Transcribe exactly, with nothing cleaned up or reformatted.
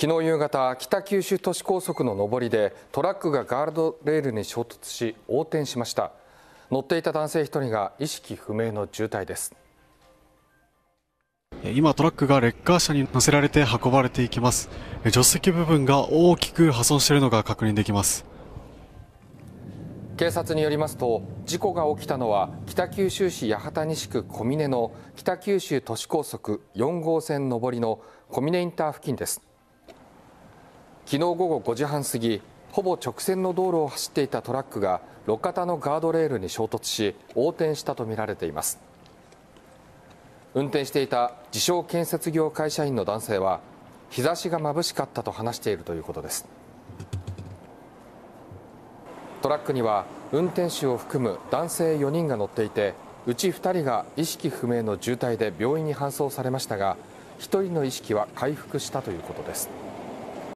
昨日夕方、北九州都市高速の上りでトラックがガードレールに衝突し横転しました。乗っていた男性ひとりが意識不明の重体です。 今トラックがレッカー車に乗せられて運ばれていきます。助手席部分が大きく破損しているのが確認できます。 警察によりますと、事故が起きたのは北九州市八幡西区小峰の北九州都市高速よん号線上りの小峰インター付近です。昨日午後ごじはん過ぎ、ほぼ直線の道路を走っていたトラックが路肩のガードレールに衝突し横転したとみられています。運転していた自称建設業会社員の男性は、日差しが眩しかったと話しているということです。トラックには運転手を含む男性よにんが乗っていて、うちふたりが意識不明の重体で病院に搬送されましたが、ひとりの意識は回復したということです。